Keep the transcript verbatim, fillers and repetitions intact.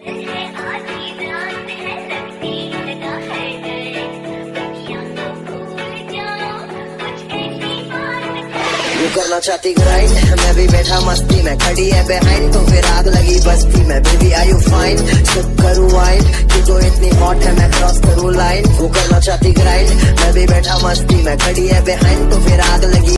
वो करना चाहती ग्राइंड, मैं भी बैठा मस्ती में, खड़ी है बिहाइंड तो फिर आग लगी बस्ती में। Baby are you fine, sip करूँ वाइन, कि तो इतनी हॉट है मैं क्रॉस करूँ लाइन। वो करना चाहती ग्राइंड, मैं भी बैठा मस्ती में, खड़ी है बिहाइंड तो फिर आग लगी